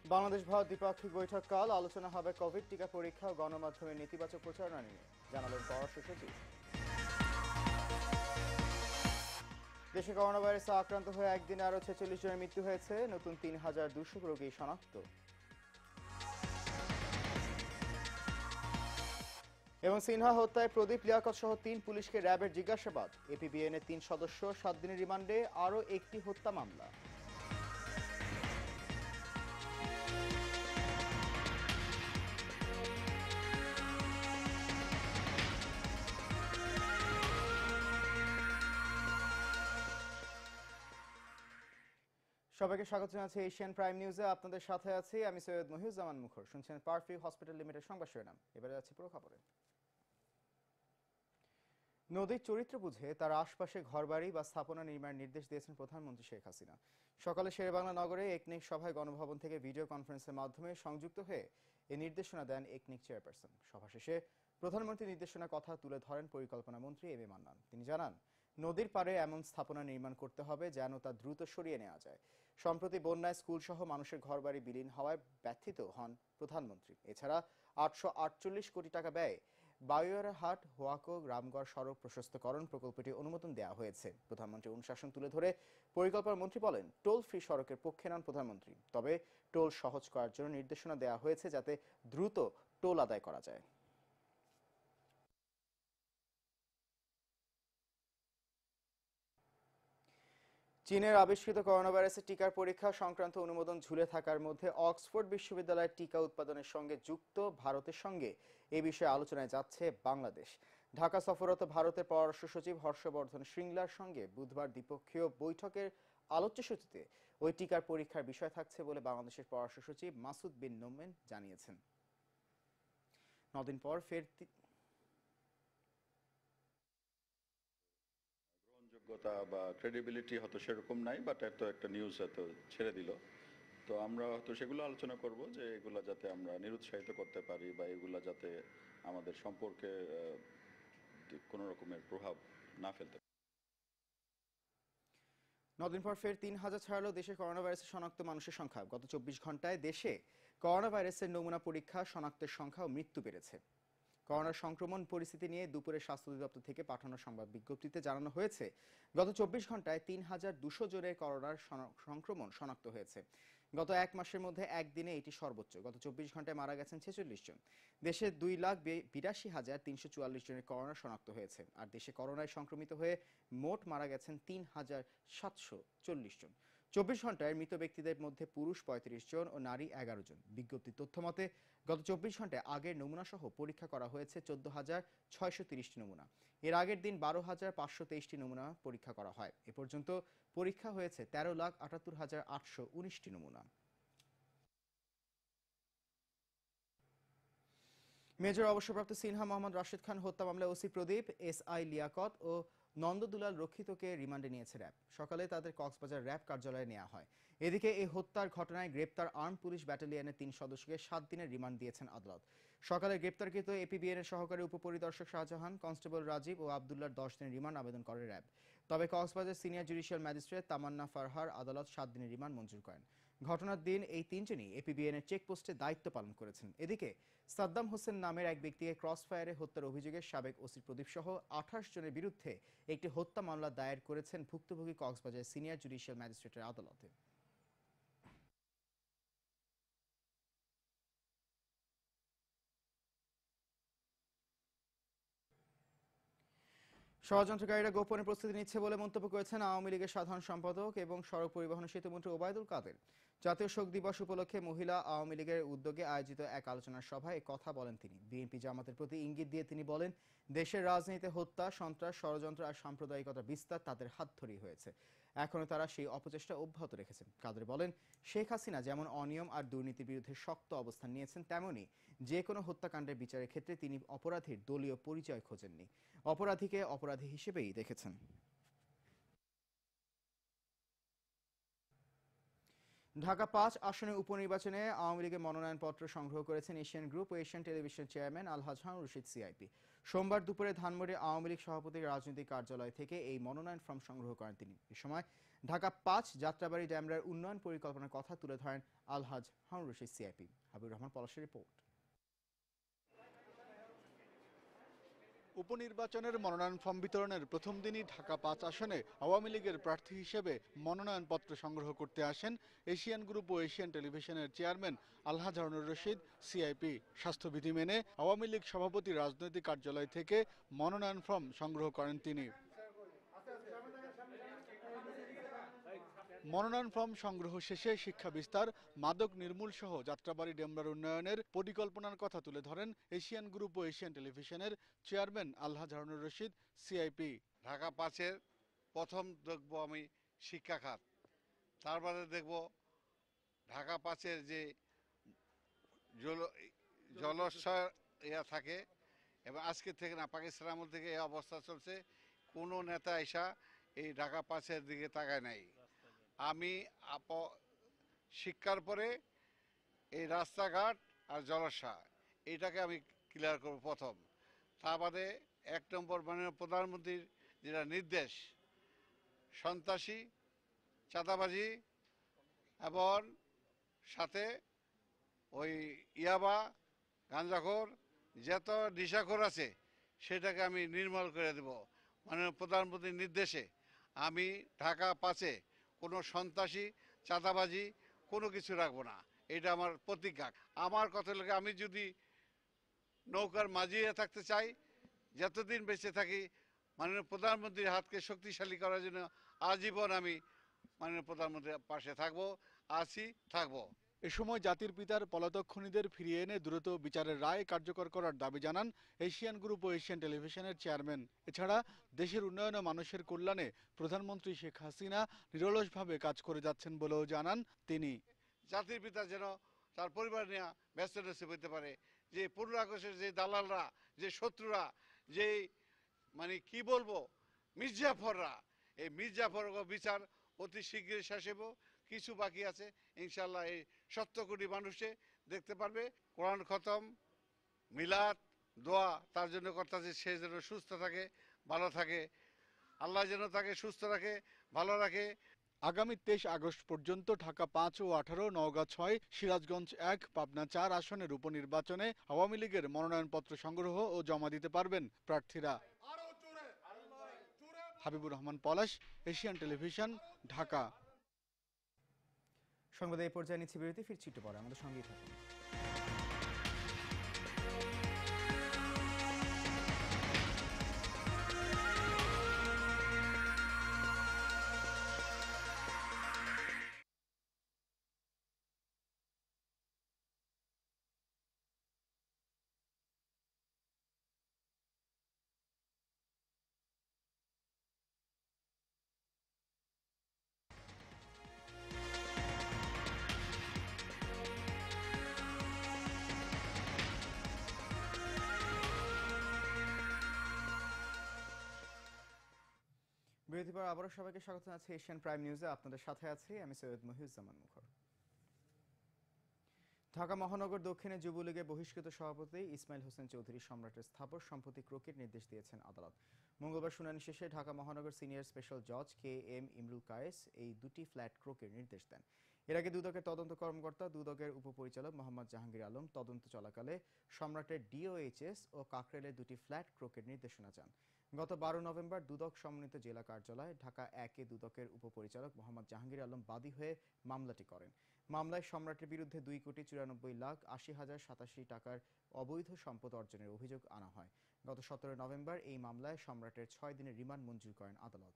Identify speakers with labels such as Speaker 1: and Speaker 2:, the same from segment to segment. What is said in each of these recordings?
Speaker 1: বাংলাদেশ ভারত দ্বিপাক্ষিক বৈঠক কাল আলোচনা হবে কোভিড টিকা পরীক্ষা ও গণমাধ্যমের নেতিবাচক প্রচারণা নিয়ে, জানালেন পররাষ্ট্র সচিব। দেশে করোনা ভাইরাসে আক্রান্ত হয়ে একদিনে আরও 46 জনের মৃত্যু হয়েছে, নতুন 3,200 রোগী শনাক্ত। এবং সিনহা হত্যায় প্রদীপ লিয়াকত সহ 3 পুলিশকে র্যাবের জিজ্ঞাসাবাদ, এপিবিএনের 3 সদস্য 7 দিনের রিমান্ডে, আরও একটি হত্যা মামলা। সবাইকে স্বাগত জানাচ্ছি এশিয়ান প্রাইম নিউজে। আপনাদের সাথে আছি আমি সৈয়দ মহিউজ্জামান মুখর। শুনছেন পারফিউ হসপিটাল লিমিটেড সংবাদ শিরোনাম। এবারে যাচ্ছি পুরো খবরে। নদীর চরিত্র বুঝে তার আশপাশে ঘরবাড়ি বা স্থাপনা নির্মাণের নির্দেশ দিয়েছেন প্রধানমন্ত্রী শেখ হাসিনা। সকালে শেরেবাংলা নগরে একনিক সভায় গণভবন থেকে ভিডিও কনফারেন্সের মাধ্যমে সংযুক্ত হয়ে এই নির্দেশনা দেন একনিক চেয়ারপারসন। সভা শেষে প্রধানমন্ত্রী নির্দেশনার কথা তুলে ধরেন পরিকল্পনা মন্ত্রী এম এ মান্নান। তিনি জানান, নদীর পাড়ে এমন স্থাপনা নির্মাণ করতে হবে যেন তা দ্রুত সরিয়ে নেওয়া যায়। সম্প্রতি বন্যায় স্কুল সহ মানুষের ঘরবাড়ি বিলীন হওয়ায় ব্যথিত হন প্রধানমন্ত্রী। এছাড়া 848 কোটি টাকা ব্যয়ে বাউয়ারহাট হোয়াকো রামগড় সড়ক প্রশস্তকরণ প্রকল্পটি অনুমোদন দেওয়া হয়েছে। প্রধানমন্ত্রী অনুশাসন তুলে ধরে পরিকল্পনা মন্ত্রী বলেন, টোল ফ্রি সড়কের পক্ষে নন প্রধানমন্ত্রী, তবে টোল সহজ করার জন্য নির্দেশনা দেওয়া হয়েছে যাতে দ্রুত টোল আদায় করা যায়। চীনের আবিষ্কৃত করোনা ভাইরাসের টিকার পরীক্ষা সংক্রান্ত অনুমোদন ঝুলে থাকার মধ্যে অক্সফোর্ড বিশ্ববিদ্যালয়ের টিকা উৎপাদনের সঙ্গে যুক্ত ভারতের সঙ্গে এ বিষয়ে আলোচনায় যাচ্ছে বাংলাদেশ। ঢাকা সফররত ভারতের পররাষ্ট্র সচিব হর্ষবর্ধন শ্রিংলার সঙ্গে বুধবার দ্বিপক্ষীয় বৈঠকের আলোচ্যসূচিতে ওই টিকার পরীক্ষার বিষয় থাকছে বলে বাংলাদেশের পররাষ্ট্র সচিব মাসুদ বিন নোমেন জানিয়েছেন। 9 দিন পর ফের
Speaker 2: যোগ্যতা বা ক্রেডিবিলিটি হয়তো সেরকম নাই, বাট এত একটা নিউজ হয়তো ছেড়ে দিল। তো আমরা হয়তো সেগুলো আলোচনা করব যে এগুলা যাতে আমরা নিরুৎসাহিত করতে পারি বা এগুলা যাতে আমাদের সম্পর্কে কোনো রকমের প্রভাব না ফেলতে পারে।
Speaker 1: 9 দিন পর ফের 3,000 ছাড়ালো দেশে করোনা ভাইরাসে শনাক্ত মানুষের সংখ্যা। গত 24 ঘন্টায় দেশে করোনা ভাইরাসের নমুনা পরীক্ষা শনাক্তের সংখ্যা ও মৃত্যু বেড়েছে। করোনার সংক্রমণ পরিস্থিতি নিয়ে দুপুরে স্বাস্থ্য অধিদপ্তর থেকে পাঠানো সংবাদ বিজ্ঞপ্তিতে জানানো হয়েছে, গত 24 ঘন্টায় 3,200 জনের করোনার সংক্রমণ শনাক্ত হয়েছে। গত এক মাসের মধ্যে একদিনে এটি সর্বোচ্চ। গত 24 ঘন্টায় মারা গেছেন 46 জন। দেশে 2,82,344 জনের করোনা শনাক্ত হয়েছে। আর দেশে করোনায় সংক্রমিত হয়ে মোট মারা গেছেন 3,740 জন। 24 ঘন্টায় মৃত ব্যক্তিদের মধ্যে পুরুষ 35 জন ও নারী 11 জন। বিজ্ঞপ্তির তথ্য মতে গত 24 ঘন্টায় আগের নমুনা সহ পরীক্ষা করা হয়েছে 14,630টি নমুনা। এর আগের দিন 12,523টি নমুনা পরীক্ষা করা হয়। এ পর্যন্ত পরীক্ষা হয়েছে 13,78,819টি নমুনা। মেজর অবসরপ্রাপ্ত সিনহা মোহাম্মদ রাশেদ খান হত্যা মামলায় ওসি প্রদীপ, এসআই লিয়াকত ও নন্দদুলাল রক্ষিতকে রিমান্ডে নিয়েছে র্যাব। সকালে তাদের কক্সবাজার র্যাব কার্যালয়ে নেওয়া হয়। এদিকে এই হত্যার ঘটনায় গ্রেপ্তার আর্ম পুলিশ ব্যাটালিয়নের 3 সদস্যকে 7 দিনের রিমান্ড দিয়েছেন আদালত। সকালে গ্রেপ্তারকৃত এপিবিএনের সহকারী উপপরিদর্শক শাহজাহান, কনস্টেবল রাজীব ও আবদুল্লার 10 দিনের রিমান্ড আবেদন করে র্যাব। তবে Cox's Bazar senior judicial magistrate Tamanna ফারহার আদালত 7 দিনের রিমান্ড মঞ্জুর করেন। ঘটনার দিন এই 3 জনই এপিবিএনের চেকপোস্টে দায়িত্ব পালন করেছেন। এদিকে সাদ্দাম হোসেন নামের এক ব্যক্তিকে ক্রস ফায়ারে হত্যার অভিযোগে সাবেক ওসি প্রদীপ সহ 28 জনের বিরুদ্ধে একটি হত্যা মামলা দায়ের করেছেন ভুক্তভোগী কক্সবাজার সিনিয়র জুডিশিয়াল ম্যাজিস্ট্রেটের আদালতে। ষড়যন্ত্রকারীরা গোপনে প্রস্তুতি নিচ্ছে বলে মন্তব্য করেছেন আওয়ামী লীগের সাধারণ সম্পাদক এবং সড়ক পরিবহন সেতুমন্ত্রী ওবায়দুল কাদের। জাতীয় শোক দিবস উপলক্ষে মহিলা আওয়ামী লীগের উদ্যোগে আয়োজিত এক আলোচনা সভায় কথা বলেন তিনি। বিএনপি জামাতের প্রতি ইঙ্গিত দিয়ে তিনি বলেন, দেশের রাজনীতিতে হত্যা, সন্ত্রাস, ষড়যন্ত্র আর সাম্প্রদায়িকতার বিস্তার তাদের হাত ধরেই হয়েছে। এখনো তারা সেই অপচেষ্টা অব্যাহত রেখেছেন। কাদের বলেন, শেখ হাসিনা যেমন অনিয়ম আর দুর্নীতির বিরুদ্ধে শক্ত অবস্থান নিয়েছেন, তেমনি যে কোনো হত্যাকাণ্ডের বিচারের ক্ষেত্রে তিনি অপরাধীর দলীয় পরিচয় খোঁজেননি, অপরাধীকে অপরাধী হিসেবেই দেখেছেন। ঢাকা 5 আসনের উপনির্বাচনে আওয়ামী লীগের মনোনয়নপত্র সংগ্রহ করেছেন এশিয়ান গ্রুপ ও Asian television chairman Alhaj Harun Rashid CIP. সোমবার দুপুরে ধানমন্ডি আওয়ামী লীগ সভাপতির রাজনৈতিক কার্যালয় থেকে এই মনোনয়ন ফর্ম সংগ্রহ করেন তিনি। এ সময় ঢাকা ৫ যাত্রাবাড়ি ড্যামরার উন্নয়ন পরিকল্পনার কথা তুলে ধরেন আলহাজ হারুন রশিদ সিআইপি। হাবিবুর রহমান পলাশের রিপোর্ট।
Speaker 3: উপনির্বাচনের মনোনয়ন ফর্ম বিতরণের প্রথম দিনই ঢাকা ৫ আসনে আওয়ামী লীগের প্রার্থী হিসেবে মনোনয়নপত্র সংগ্রহ করতে আসেন এশিয়ান গ্রুপ ও এশিয়ান টেলিভিশনের চেয়ারম্যান আলহাজ হারুনুর রশিদ সিআইপি। স্বাস্থ্যবিধি মেনে আওয়ামী লীগ সভাপতির রাজনৈতিক কার্যালয় থেকে মনোনয়ন ফর্ম সংগ্রহ করেন তিনি। মনোনয়ন ফর্ম সংগ্রহ শেষে শিক্ষা বিস্তার, মাদক নির্মূল সহ যাত্রাবাড়ি ডেমরার উন্নয়নের পরিকল্পনার কথা তুলে ধরেন এশিয়ান গ্রুপ ও এশিয়ান টেলিভিশনের চেয়ারম্যান আলহাজ হারুনুর রশিদ সিআইপি।
Speaker 4: ঢাকা ৫-এর প্রথম দেখব আমি শিক্ষা খাত, তারপরে দেখব ঢাকা ৫-এর যে জলশয় থাকে, এবং আজকে থেকে না, পাকিস্তান আমল থেকে এই অবস্থা চলছে, কোনো নেতা এসা এই ঢাকা ৫-এর দিকে তাকায় নাই। আমি শিক্ষার পরে এই রাস্তাঘাট আর জলাশয় এইটাকে আমি ক্লিয়ার করব প্রথম। তা বাদে ১ নম্বর মাননীয় প্রধানমন্ত্রীর যেটা নির্দেশ, সন্ত্রাসী, চাঁদাবাজি এবং সাথে ওই ইয়াবা, গাঁজাখোর, যত নেশাখোর আছে সেটাকে আমি নির্মূল করে দেব। মাননীয় প্রধানমন্ত্রীর নির্দেশে আমি ঢাকা ৫-এ কোনো সন্ত্রাসী, চাঁদাবাজি কোনো কিছু রাখবো না, এটা আমার প্রতিজ্ঞা। আমার কথা লাগে, আমি যদি নৌকার মাঝিয়ে থাকতে চাই, যতদিন বেঁচে থাকি মাননীয় প্রধানমন্ত্রীর হাতকে শক্তিশালী করার জন্য আজীবন আমি মাননীয় প্রধানমন্ত্রীর পাশে থাকবো, আছি, থাকবো।
Speaker 3: এ সময় জাতির পিতার পলাতক খুনিদের ফিরিয়ে এনে দ্রুত বিচারের রায় কার্যকর করার দাবি জানান এশিয়ান গ্রুপ ও এশিয়ান টেলিভিশনের চেয়ারম্যান। এছাড়া দেশের উন্নয়ন ও মানুষের কল্যাণে প্রধানমন্ত্রী শেখ হাসিনা নিরলসভাবে কাজ করে যাচ্ছেন বলেও জানান তিনি।
Speaker 4: জাতির পিতা যেন তার পরিবার নিয়ে ব্যস্ত হতে পারে, যে ১৫ আগস্টের যে দালালরা, যে শত্রুরা, যে মানে কি বলবো মির্জাফররা, এই মির্জাফর বিচার অতি শীঘ্রই শেষ হবো। কিছু বাকি আছে, ইনশাল্লাহ এই ৭০ কোটি মানুষে দেখতে পারবে। কোরআন খতম, মিলাদ, দোয়া তার জন্য করতেছে, সে যেন সুস্থ থাকে, ভালো থাকে, আল্লাহ যেন তাকে সুস্থ রাখে, ভালো রাখে।
Speaker 3: আগামী ২৩ আগস্ট পর্যন্ত ঢাকা ৫ ও ১৮, নওগাঁ ৬, সিরাজগঞ্জ ১, পাবনা ৪ আসনের উপনির্বাচনে আওয়ামী লীগের মনোনয়নপত্র সংগ্রহ ও জমা দিতে পারবেন প্রার্থীরা। Habibur Rahman Palash, Asian television, Dhaka.
Speaker 1: সংবাদ এই পর্যায়ে নিচ্ছি বিরতি, ফিরছি একটু পরে, আমাদের সঙ্গেই থাকুন। বিরতির পর আবারও সবাইকে স্বাগত জানাচ্ছি এশিয়ান প্রাইম নিউজে। আপনাদের সাথে আছি আমি সৈয়দ মহিউজ্জামান মুখর। ঢাকা মহানগর দক্ষিণে যুবলীগের বহিষ্কৃত সভাপতি ইসমাইল হোসেন চৌধুরী সম্রাটের স্থাবর সম্পত্তি ক্রোকের নির্দেশ দিয়েছেন আদালত। মঙ্গলবার শুনানি শেষে ঢাকা মহানগর সিনিয়র স্পেশাল জজ KM ইমরুল কায়েস এই দুটি ফ্ল্যাট ক্রোকের নির্দেশ দেন। এর আগে দুদকের তদন্ত কর্মকর্তা, দুদকের উপপরিচালক মোহাম্মদ জাহাঙ্গীর আলম তদন্ত চলাকালে সম্রাটের DOHS ও কাকরেলের দুটি ফ্ল্যাট ক্রোকের নির্দেশনা চান। গত ১২ নভেম্বর দুদক সমন্বিত জেলা কার্যালয় ঢাকা ১-এ দুদকের উপপরিচালক মোহাম্মদ জাহাঙ্গীর আলম বাদী হয়ে মামলাটি করেন। মামলায় সম্রাটের বিরুদ্ধে ২,৯৪,৮০,০৮৭ টাকার অবৈধ সম্পদ অর্জনের অভিযোগ আনা হয়। গত ১৭ নভেম্বর এই মামলায় সম্রাটের ৬ দিনের রিমান্ড মঞ্জুর করেন আদালত।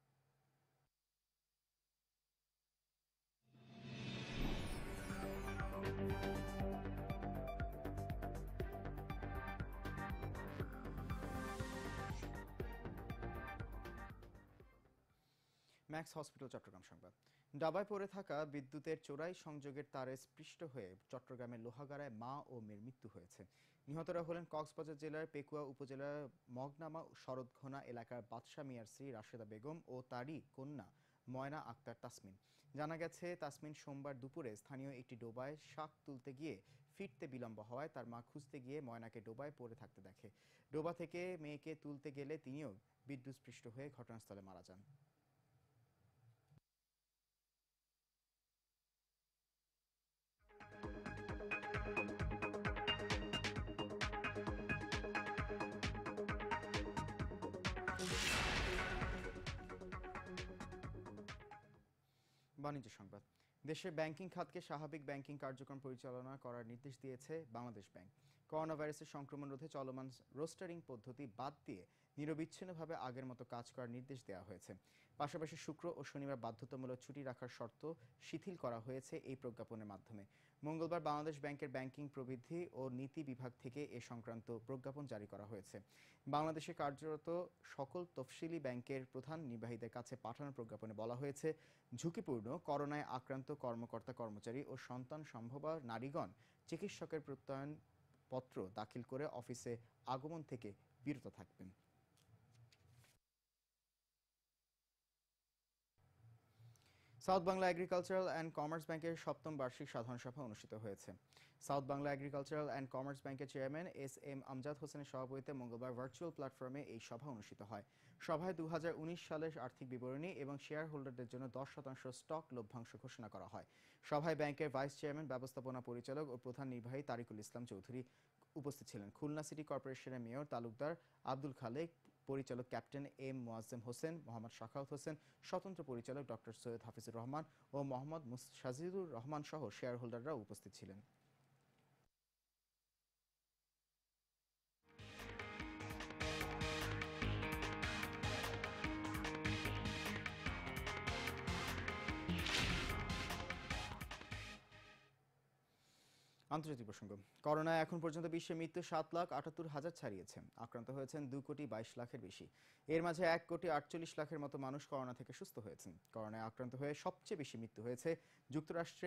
Speaker 1: ম্যাক্স হসপিটাল চট্টগ্রাম সংবাদ। ডাবায় পড়ে থাকা বিদ্যুতের চোরাই সংযোগের তারে স্পৃষ্ট হয়ে চট্টগ্রামের লোহাগাড়ায় মা ও মেয়ের মৃত্যু হয়েছে। নিহতরা হলেন কক্সবাজার জেলার পেকুয়া উপজেলার মগনামা শরৎঘোনা এলাকার বাদশা মিয়ার স্ত্রী রাশেদা বেগম ও তারই কন্যা ময়না আক্তার তাসমিন। জানা গেছে, তাসমিন সোমবার দুপুরে স্থানীয় একটি ডোবায় শাক তুলতে গিয়ে ফিরতে বিলম্ব হওয়ায় তার মা খুঁজতে গিয়ে ময়নাকে ডোবায় পড়ে থাকতে দেখে। ডোবা থেকে মেয়েকে তুলতে গেলে তিনিও বিদ্যুৎস্পৃষ্ট হয়ে ঘটনাস্থলে মারা যান। বাণিজ্য সংবাদ। দেশের ব্যাংকিং খাতকে স্বাভাবিক ব্যাংকিং কার্যক্রম পরিচালনা করার নির্দেশ দিয়েছে বাংলাদেশ ব্যাংক। করোনা ভাইরাসের সংক্রমণ রোধে চলমান রোস্টারিং পদ্ধতি বাদ দিয়ে নিরবিচ্ছিন্নভাবে আগের মতো কাজ করার নির্দেশ দেওয়া হয়েছে। পাশাপাশি শুক্র ও শনিবার বাধ্যতামূলক ছুটি রাখার শর্ত শিথিল করা হয়েছে এই প্রজ্ঞাপনের মাধ্যমে। মঙ্গলবার বাংলাদেশ ব্যাংকের ব্যাংকিং প্রবৃদ্ধি ও নীতি বিভাগ থেকে এ সংক্রান্ত প্রজ্ঞাপন জারি করা হয়েছে। বাংলাদেশে কার্যরত সকল তফসিলি ব্যাংকের প্রধান নির্বাহীদের কাছে পাঠানো প্রজ্ঞাপনে বলা হয়েছে, ঝুঁকিপূর্ণ করোনায় আক্রান্ত কর্মকর্তা কর্মচারী ও সন্তান সম্ভবা নারীগণ চিকিৎসকের প্রত্যয়ন পত্র দাখিল করে অফিসে আগমন থেকে বিরত থাকবেন। South Bangla agricultural and commerce ব্যাংকের 7ম বার্ষিক সাধারণ সভা অনুষ্ঠিত হয়েছে। South Bangla agricultural and commerce ব্যাংকের চেয়ারম্যান এস.এম. আমজাদ হোসেনের সভাপতিত্বে মঙ্গলবার ভার্চুয়াল প্ল্যাটফর্মে এই সভা অনুষ্ঠিত হয়। সভায় 2019 সালের আর্থিক বিবরণী এবং শেয়ার হোল্ডারদের জন্য 10% স্টক লভ্যাংশ ঘোষণা করা হয়। সভায় ব্যাংকের ভাইস চেয়ারম্যান, ব্যবস্থাপনা পরিচালক ও প্রধান নির্বাহী তারিকুল ইসলাম চৌধুরী উপস্থিত ছিলেন। খুলনা সিটি কর্পোরেশনের মেয়র তালুকদার আব্দুল খালেক, পরিচালক ক্যাপ্টেন এম মোয়াজ্জেম হোসেন, মোহাম্মদ শাখাওয়াত হোসেন, স্বতন্ত্র পরিচালক ডক্টর সৈয়দ হাফিজুর রহমান ও মোহাম্মদ সাজিদুর রহমান সহ শেয়ার হোল্ডাররা উপস্থিত ছিলেন। আন্তর্জাতিক প্রসঙ্গ। করোনায় এখন পর্যন্ত বিশ্বে মৃত্যু 7,78,000 ছাড়িয়েছে। আক্রান্ত হয়েছেন 2,22 লাখের বেশি। এর মাঝে 1,48 লাখের মতো মানুষ করোনা থেকে সুস্থ হয়েছেন। করোনায় আক্রান্ত হয়ে সবচেয়ে বেশি মৃত্যু হয়েছে যুক্তরাষ্ট্রে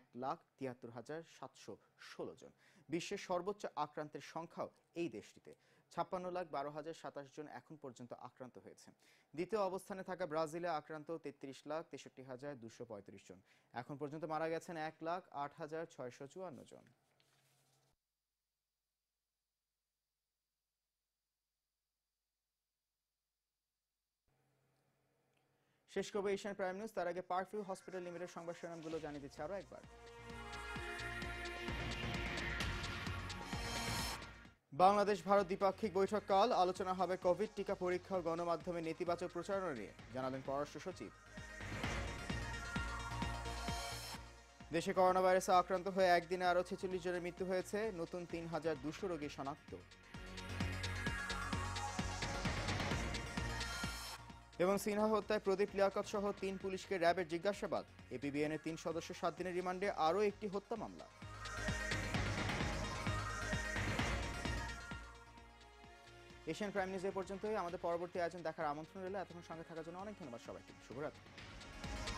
Speaker 1: 1,73,716 জন। বিশ্বের সর্বোচ্চ আক্রান্তের সংখ্যাও এই দেশটিতে। 56,12,027 জন এখন পর্যন্ত আক্রান্ত হয়েছে। দ্বিতীয় অবস্থানে থাকা ব্রাজিলে আক্রান্ত 33,63,235 জন। এখন পর্যন্ত মারা গেছেন 1,08,654 জন। শেষ করবো এশিয়ান প্রাইম নিউজ। তার আগে পারফিউ হসপিটাল লিমিটেড সংবাদ শিরোনামগুলো জানিয়ে দিচ্ছে আরো একবার। বাংলাদেশ ভারত দ্বিপাক্ষিক বৈঠক কাল। আলোচনা হবে কোভিড টিকা পরীক্ষা ও গণমাধ্যমে নেতিবাচক প্রচারণা নিয়ে, জানালেন পররাষ্ট্র সচিব। দেশে করোনা ভাইরাসে আক্রান্ত হয়ে একদিনে আরো 46 জনের মৃত্যু হয়েছে। নতুন 3,200 রোগী শনাক্ত। এবং সিনহা হত্যায় প্রদীপ লিয়াকত সহ 3 পুলিশকে র্যাবের জিজ্ঞাসাবাদ। এপিবিএনের 3 সদস্য 7 দিনের রিমান্ডে, আরও একটি হত্যা মামলা। এশিয়ান প্রাইম নিউজ এ পর্যন্তই। আমাদের পরবর্তী আয়োজন দেখার আমন্ত্রণ রইল। এতক্ষণ সঙ্গে থাকার জন্য অনেক ধন্যবাদ সবাইকে। শুভরাত্রি।